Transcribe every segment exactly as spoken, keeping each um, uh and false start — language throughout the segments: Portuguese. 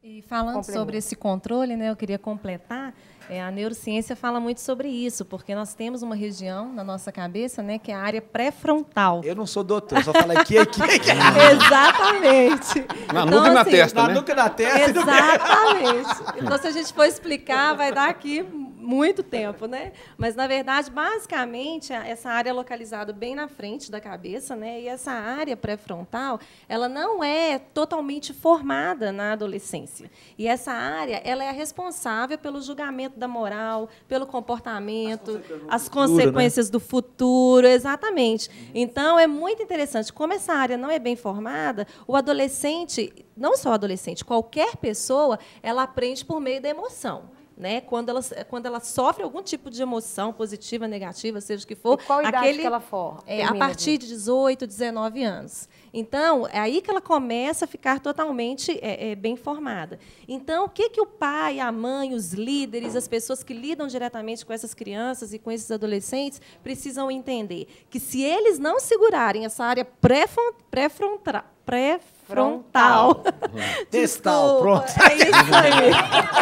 E falando sobre esse controle, né, eu queria completar, é, a neurociência fala muito sobre isso, porque nós temos uma região na nossa cabeça, né, que é a área pré-frontal. Eu não sou doutor, eu só falo aqui, aqui, aqui. Exatamente. Na então, nuca e na assim, testa, Na né? nuca e na testa. Exatamente. Então, se a gente for explicar, vai dar aqui muito tempo, né? Mas, na verdade, basicamente, essa área é localizada bem na frente da cabeça, né? E essa área pré-frontal, ela não é totalmente formada na adolescência. E essa área, ela é a responsável pelo julgamento da moral, pelo comportamento, as consequências do futuro, exatamente. Então, é muito interessante. Como essa área não é bem formada, o adolescente, não só o adolescente, qualquer pessoa, ela aprende por meio da emoção. Né? Quando, ela, quando ela sofre algum tipo de emoção, positiva, negativa, seja o que for. E qual idade aquele, que ela for? É, a partir de dezoito, dezenove anos. Então, é aí que ela começa a ficar totalmente é, é, bem formada. Então, o que, que o pai, a mãe, os líderes, as pessoas que lidam diretamente com essas crianças e com esses adolescentes precisam entender? Que se eles não segurarem essa área pré-frontal, pré frontal. Testal, pronto. É isso aí.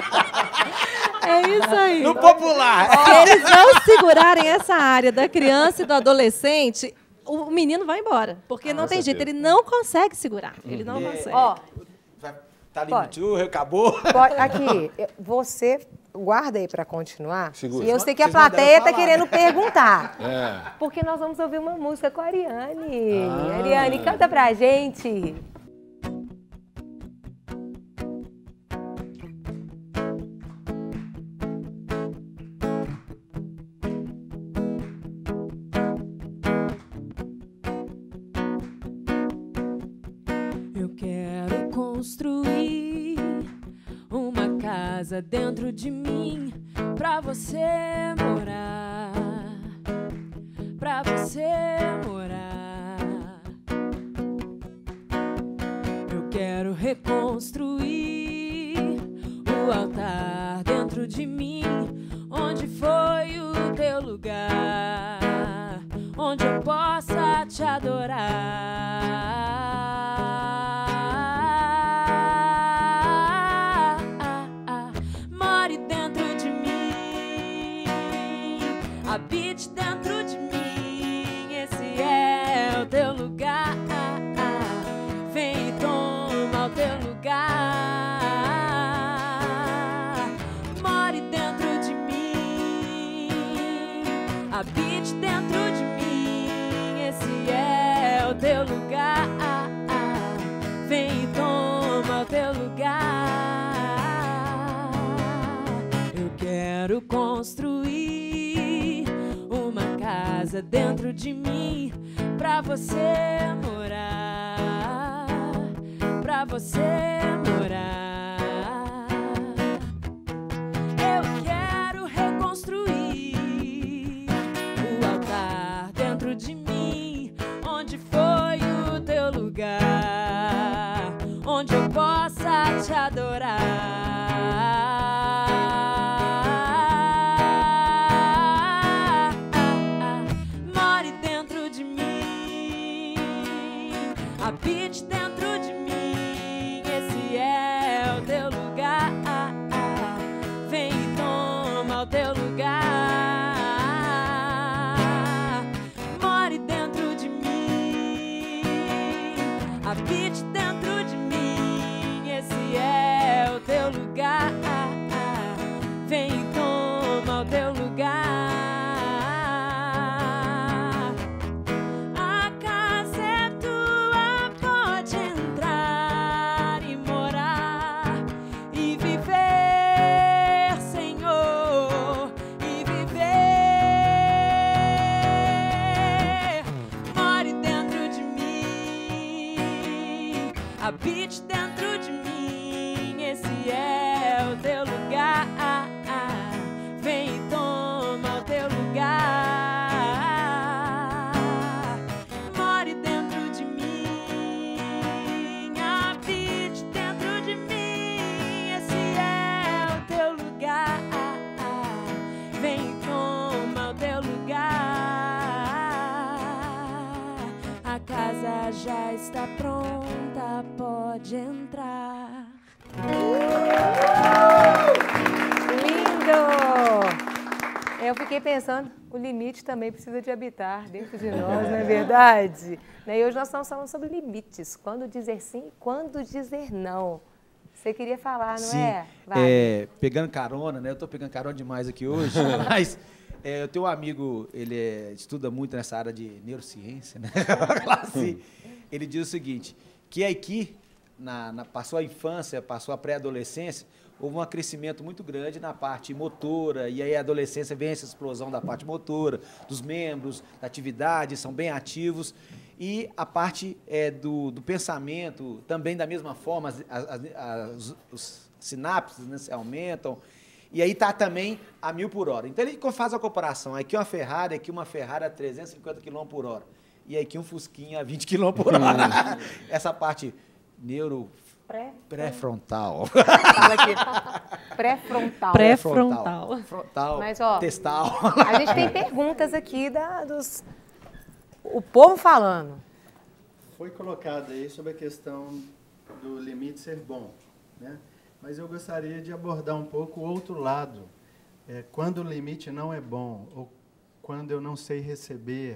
É isso aí. No popular. Se eles não segurarem essa área da criança e do adolescente, o menino vai embora. Porque não tem jeito, ele não consegue segurar. Ele não consegue. Ó, Tá limite, acabou. pode- aqui, você guarda aí para continuar. Segura. E eu sei que a Vocês mandaram plateia tá falar. querendo perguntar. É. Porque nós vamos ouvir uma música com a Ariane. Ariane, canta pra gente. Eu quero construir uma casa dentro de mim pra você morar, pra você morar. Eu quero reconstruir o altar dentro de mim, onde foi o teu lugar, onde eu possa te adorar. More dentro de mim, habite dentro de mim, esse é o teu lugar. Vem e toma o teu lugar. More dentro de mim, habite dentro de mim, esse é o teu lugar. Vem e toma o teu lugar. Eu quero construir uma casa dentro de mim pra você morar, pra você morar. Eu quero reconstruir o altar dentro de mim, onde foi o teu lugar, onde eu possa te adorar. More dentro de mim, habite dentro de mim, esse é o teu lugar. Vem e toma o teu lugar. More dentro de mim, habite dentro de mim, esse é o teu lugar. Vem e toma o teu lugar. A casa é tua, pode entrar e morar e viver, Senhor, e viver. More dentro de mim, habite dentro de mim, esse é o teu lugar. Vem e toma o teu lugar. More dentro de mim, habite dentro de mim, esse é o teu lugar. Vem e toma o teu lugar. A casa já está pronta, pode entrar. eu fiquei pensando, o limite também precisa de habitar dentro de nós, não é verdade? E hoje nós estamos falando sobre limites, quando dizer sim e quando dizer não. Você queria falar, não Sim, é? é, pegando carona, né? Eu estou pegando carona demais aqui hoje, mas é, eu tenho um amigo, ele é, estuda muito nessa área de neurociência, né? Classe. Ele diz o seguinte, que aqui, na, na, passou a infância, passou a pré-adolescência, houve um crescimento muito grande na parte motora, e aí a adolescência vem essa explosão da parte motora, dos membros, da atividade, são bem ativos, e a parte é, do, do pensamento, também da mesma forma, as, as, as, os sinapses, né, se aumentam, e aí está também a mil por hora. Então ele faz a comparação, aqui uma Ferrari, aqui uma Ferrari a trezentos e cinquenta quilômetros por hora, e aqui um Fusquinha a vinte quilômetros por hora. Essa parte neuro... Pré? Pré-frontal. Fala aqui. Pré-frontal. Pré-frontal. Frontal, Mas, ó, testal. A gente tem perguntas aqui da, dos... O povo falando. Foi colocado aí sobre a questão do limite ser bom, né? Mas eu gostaria de abordar um pouco o outro lado. É, quando o limite não é bom, ou quando eu não sei receber,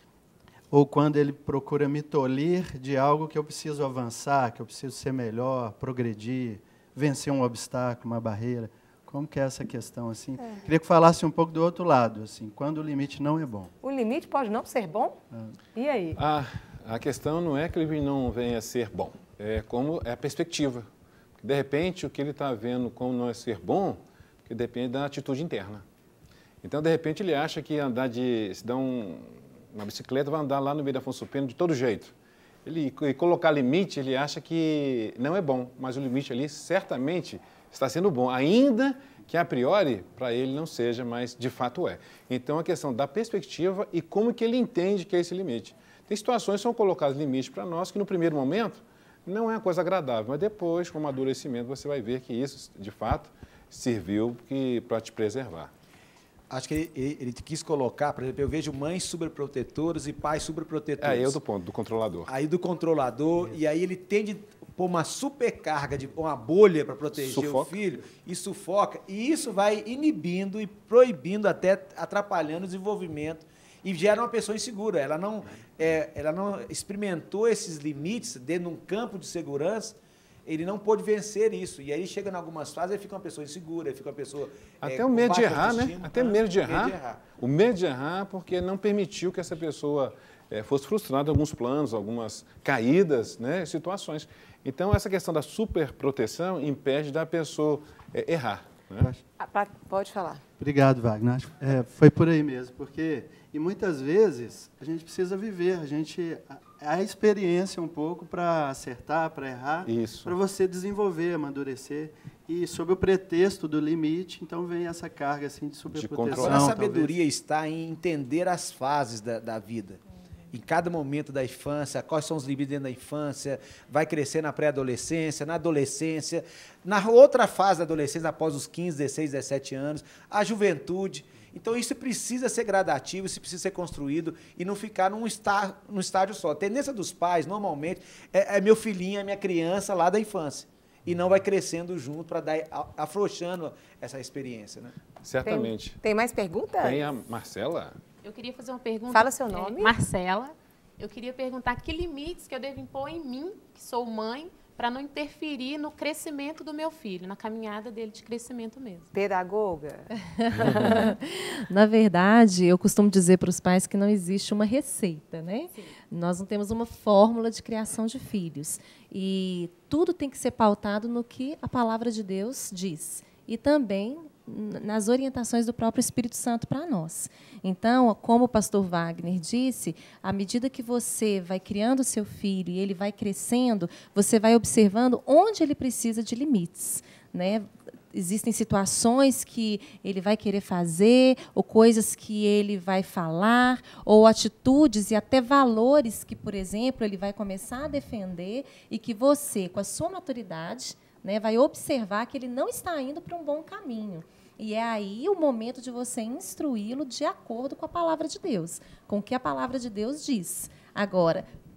ou quando ele procura me tolir de algo que eu preciso avançar, que eu preciso ser melhor, progredir, vencer um obstáculo, uma barreira. Como que é essa questão, assim? É. Queria que falasse um pouco do outro lado, assim, quando o limite não é bom. O limite pode não ser bom? Ah. E aí? A, a questão não é que ele não venha a ser bom, é como é a perspectiva. De repente, o que ele está vendo como não é ser bom, que depende da atitude interna. Então, de repente, ele acha que andar de... se dá um... uma bicicleta, vai andar lá no meio da Afonso Pena de todo jeito. Ele, e colocar limite, ele acha que não é bom, mas o limite ali certamente está sendo bom, ainda que a priori para ele não seja, mas de fato é. Então, a questão da perspectiva e como que ele entende que é esse limite. Tem situações que são colocadas limites para nós que no primeiro momento não é uma coisa agradável, mas depois, com o amadurecimento, você vai ver que isso, de fato, serviu para te preservar. Acho que ele, ele, ele quis colocar, por exemplo, eu vejo mães superprotetoras e pais superprotetores. É, eu do ponto, do controlador. Aí do controlador, isso. E aí ele tende a pôr uma supercarga, de uma bolha para proteger sufoca. o filho, e sufoca, e isso vai inibindo e proibindo, até atrapalhando o desenvolvimento, e gera uma pessoa insegura. Ela não, é, ela não experimentou esses limites dentro de um campo de segurança, ele não pôde vencer isso. E aí chega em algumas fases, ele fica uma pessoa insegura, ele fica uma pessoa... Até é, o medo de errar, né? Até né? medo de errar. medo de errar. O medo de errar porque não permitiu que essa pessoa é, fosse frustrada em alguns planos, algumas caídas, né, situações. Então, essa questão da superproteção impede da pessoa é, errar. Né? Pode falar. Obrigado, Wagner. É, foi por aí mesmo, porque... E muitas vezes a gente precisa viver, a gente... a experiência um pouco para acertar, para errar, para você desenvolver, amadurecer. E sob o pretexto do limite, então vem essa carga assim, de superproteção. A sabedoria talvez. está em entender as fases da, da vida. Em cada momento da infância, quais são os limites dentro da infância, vai crescer na pré-adolescência, na adolescência, na outra fase da adolescência, após os quinze, dezesseis, dezessete anos, a juventude. Então, isso precisa ser gradativo, isso precisa ser construído e não ficar num, está, num estágio só. A tendência dos pais, normalmente, é, é meu filhinho, é minha criança lá da infância. E não vai crescendo junto para dar, afrouxando essa experiência. Né? Certamente. Tem, tem mais perguntas? Tem a Marcela. Eu queria fazer uma pergunta. Fala seu nome. É, Marcela. Eu queria perguntar que limites que eu devo impor em mim, que sou mãe, para não interferir no crescimento do meu filho, na caminhada dele de crescimento mesmo. Pedagoga? Na verdade, eu costumo dizer para os pais que não existe uma receita, né? Sim. Nós não temos uma fórmula de criação de filhos. E tudo tem que ser pautado no que a palavra de Deus diz. E também nas orientações do próprio Espírito Santo para nós. Então, como o pastor Wagner disse, à medida que você vai criando o seu filho e ele vai crescendo, você vai observando onde ele precisa de limites, né? Existem situações que ele vai querer fazer, ou coisas que ele vai falar, ou atitudes e até valores que, por exemplo, ele vai começar a defender e que você, com a sua maturidade, né, vai observar que ele não está indo para um bom caminho. E é aí o momento de você instruí-lo de acordo com a palavra de Deus, com o que a palavra de Deus diz. Agora,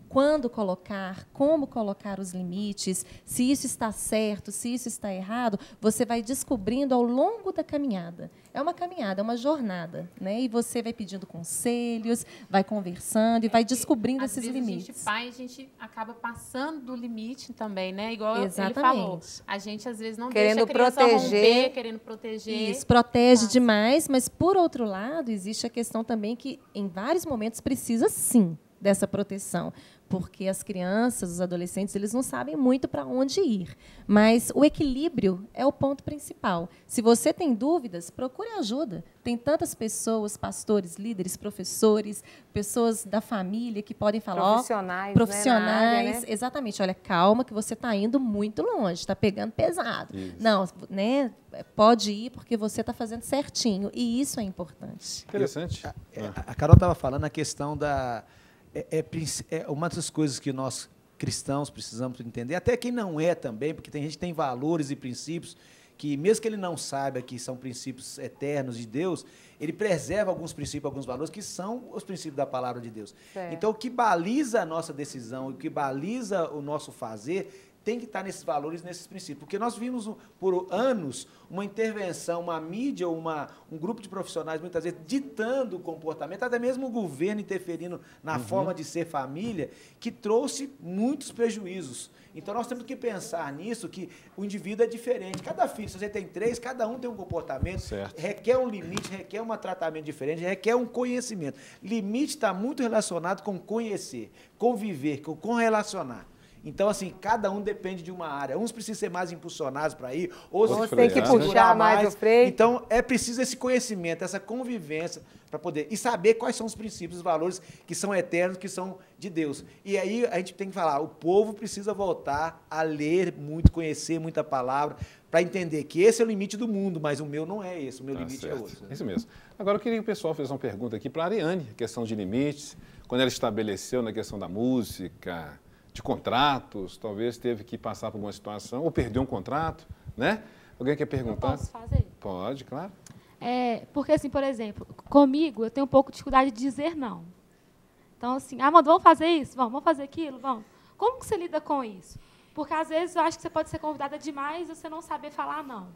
quando colocar, como colocar os limites, se isso está certo, se isso está errado, você vai descobrindo ao longo da caminhada. É uma caminhada, é uma jornada, né? E você vai pedindo conselhos, vai conversando e vai descobrindo Às esses vezes limites. A gente, pai, a gente acaba passando do limite também, né? Igual Exatamente. ele falou. A gente, às vezes, não Querendo deixa a criança proteger. romper, querendo proteger. Isso, protege Passa. demais, mas, por outro lado, existe a questão também que, em vários momentos, precisa, sim, dessa proteção, porque as crianças, os adolescentes, eles não sabem muito para onde ir. Mas o equilíbrio é o ponto principal. Se você tem dúvidas, procure ajuda. Tem tantas pessoas, pastores, líderes, professores, pessoas da família que podem falar... ó, Profissionais, profissionais, né, na área, né? exatamente. Olha, calma que você está indo muito longe, está pegando pesado. Isso. Não, né, pode ir porque você está fazendo certinho. E isso é importante. Interessante. A, Ah. a Carol estava falando a questão da... É, é, princ- é uma das coisas que nós, cristãos, precisamos entender, até quem não é também, porque tem gente que tem valores e princípios que, mesmo que ele não saiba que são princípios eternos de Deus, ele preserva alguns princípios, alguns valores que são os princípios da palavra de Deus. Certo. Então, o que baliza a nossa decisão, o que baliza o nosso fazer, tem que estar nesses valores, nesses princípios. Porque nós vimos por anos uma intervenção, uma mídia, uma, um grupo de profissionais, muitas vezes, ditando o comportamento, até mesmo o governo interferindo na Uhum. forma de ser família, que trouxe muitos prejuízos. Então, nós temos que pensar nisso, que o indivíduo é diferente. Cada filho, se você tem três, cada um tem um comportamento, Certo. requer um limite, requer um tratamento diferente, requer um conhecimento. Limite está muito relacionado com conhecer, conviver, com correlacionar. Então, assim, cada um depende de uma área. Uns precisam ser mais impulsionados para ir, outros Outros tem que frear, né? puxar mais o freio. Então, é preciso esse conhecimento, essa convivência para poder... E saber quais são os princípios, os valores que são eternos, que são de Deus. E aí a gente tem que falar, o povo precisa voltar a ler muito, conhecer muita palavra, para entender que esse é o limite do mundo, mas o meu não é esse, o meu Tá limite certo. é outro. Isso mesmo. Agora, eu queria que o pessoal fizesse uma pergunta aqui para a Ariane, questão de limites, quando ela estabeleceu na questão da música, de contratos, talvez teve que passar por uma situação, ou perdeu um contrato, né? Alguém quer Eu perguntar? posso fazer? Pode, claro. É, porque, assim, por exemplo, comigo eu tenho um pouco de dificuldade de dizer não. Então, assim, ah, Amanda, vamos fazer isso? Vamos, vamos fazer aquilo? Vamos. Como que você lida com isso? Porque, às vezes, eu acho que você pode ser convidada demais e você não saber falar não.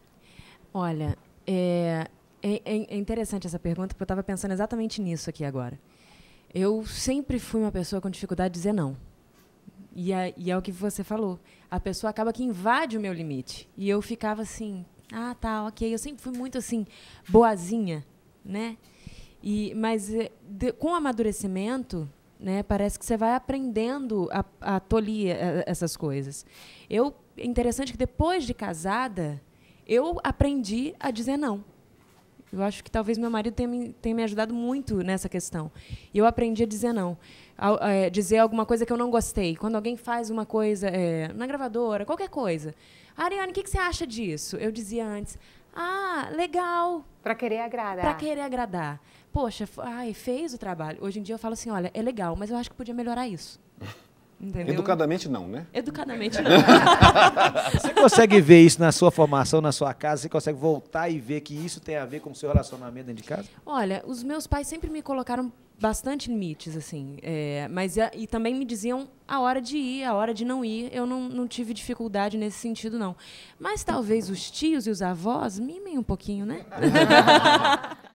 Olha, é, é, é interessante essa pergunta, porque eu estava pensando exatamente nisso aqui agora. Eu sempre fui uma pessoa com dificuldade de dizer não. E é, e é o que você falou. A pessoa acaba que invade o meu limite. E eu ficava assim, ah, tá, ok. Eu sempre fui muito assim, boazinha, né? E, mas eh, de, com o amadurecimento, né, parece que você vai aprendendo a, a tolir eh, essas coisas. Eu, é interessante que depois de casada, eu aprendi a dizer não. Eu acho que talvez meu marido tenha me, tenha me ajudado muito nessa questão. E eu aprendi a dizer não. A, é, dizer alguma coisa que eu não gostei. Quando alguém faz uma coisa é, na gravadora, qualquer coisa. Ariane, o que, que você acha disso? Eu dizia antes, ah, legal. Para querer agradar. Para querer agradar. Poxa, ai, fez o trabalho. Hoje em dia eu falo assim, olha, é legal, mas eu acho que podia melhorar isso. Entendeu? Educadamente não, né? Educadamente não. Você consegue ver isso na sua formação, na sua casa? Você consegue voltar e ver que isso tem a ver com o seu relacionamento dentro de casa? Olha, os meus pais sempre me colocaram bastante limites, assim, é, mas e, e também me diziam a hora de ir, a hora de não ir. Eu não, não tive dificuldade nesse sentido, não. Mas talvez os tios e os avós mimem um pouquinho, né?